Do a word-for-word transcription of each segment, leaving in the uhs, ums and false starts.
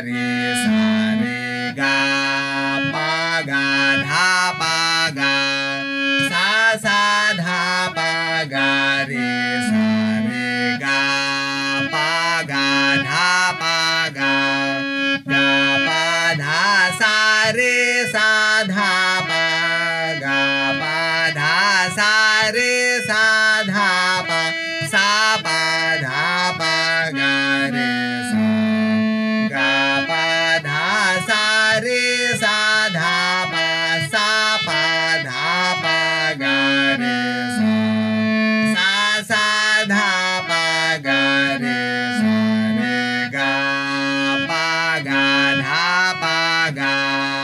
re sa re ga pa ga dha pa ga sa sa dha pa ga re sa re ga pa ga dha pa ga ga pa dha sa re sa dha pa ga pa dha sa re sa dha pa sa pa dha pa ga re sa ga pa dha sa re sa dha pa sa pa dha pa ga re sa sa sa dha pa ga re sa re ga pa ga dha pa ga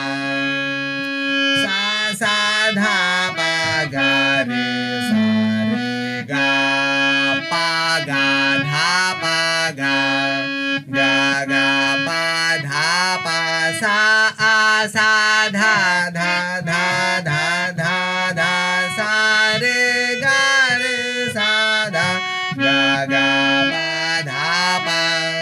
sa sa dha pa ga re sa re ga pa ga dha pa ga ga ga pa dha pa sa a sa dha dha dha dha dha dha sa re ga re sa dha ga ga pa dha pa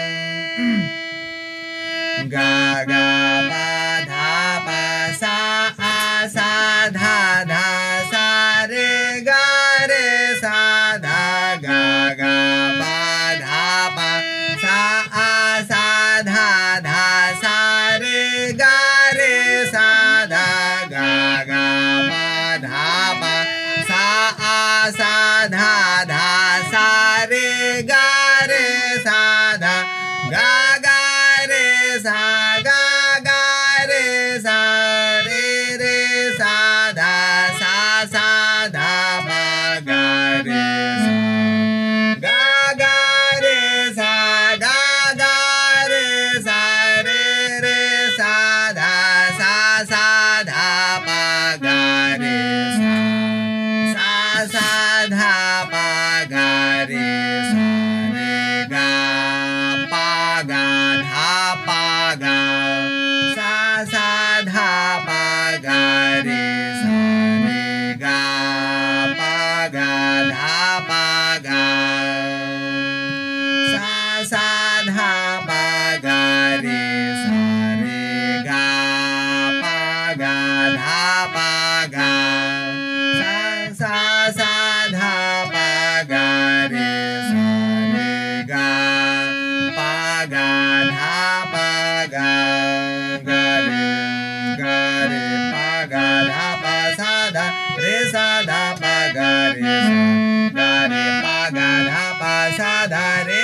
ga ga pa dha pa sa a sa dha dha sa re ga re sa dha ga ga pa dha pa sa a sa dha dha sa re ga re sa dha ga ga pa dha pa sa a sa dha dha sa re ga re sa dha ga ga re sa ga ga re sa re re sa dha sa sa dha pa ga re sa ga ga re sa ga ga re sa re re sa dha sa sa dha pa ga re sa sa sa dha pa ga re sa re ga pa ga dha pa ga sa sa dha pa ga re sa re ga pa ga dha pa ga sa sa dha pa ga re sa re ga pa ga dha pa ga sa sa sa dha pa ga re sa re ga pa ga dha pa ga ga re ga re pa ga dha pa sa dha re sa dha pa ga re sa ga re pa ga dha pa sa dha re